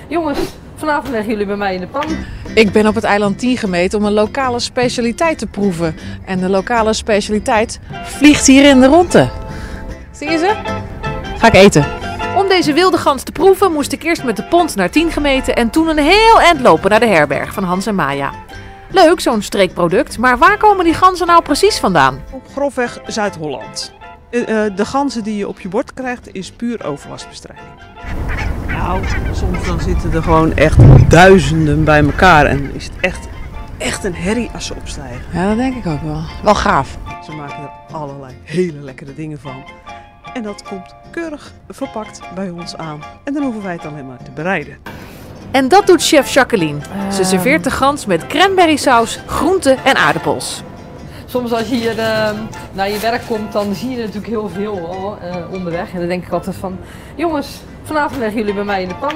Jongens, vanavond leggen jullie bij mij in de pan. Ik ben op het eiland Tiengemeten om een lokale specialiteit te proeven. En de lokale specialiteit vliegt hier in de ronde. Zie je ze? Ga ik eten. Om deze wilde gans te proeven moest ik eerst met de pont naar Tiengemeten en toen een heel eind lopen naar de herberg van Hans en Maya. Leuk, zo'n streekproduct, maar waar komen die ganzen nou precies vandaan? Grofweg Zuid-Holland. De ganzen die je op je bord krijgt is puur overlastbestrijding. Nou, soms dan zitten er gewoon echt duizenden bij elkaar en is het echt een herrie als ze opstijgen. Ja, dat denk ik ook wel. Wel gaaf. Ze maken er allerlei hele lekkere dingen van. En dat komt keurig verpakt bij ons aan. En dan hoeven wij het alleen maar te bereiden. En dat doet chef Jacqueline. Ze serveert de gans met cranberrysaus, groenten en aardappels. Soms als je hier naar je werk komt, dan zie je natuurlijk heel veel onderweg. En dan denk ik altijd van, jongens, vanavond leggen jullie bij mij in de pan.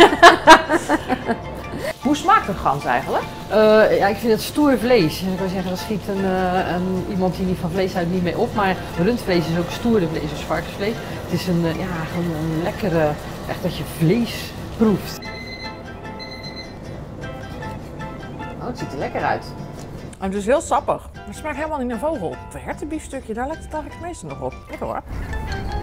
Hoe smaakt een gans eigenlijk? Ja, ik vind het stoer vlees. En ik wil zeggen, dat schiet iemand die niet van vlees houdt niet mee op. Maar rundvlees is ook stoerder vlees als varkensvlees. Het is gewoon een lekkere, echt dat je vlees proeft. Oh, het ziet er lekker uit. En het is heel sappig. Het smaakt helemaal niet naar vogel. Het hertenbiefstukje, daar lijkt het eigenlijk het meeste nog op. Lekker hoor.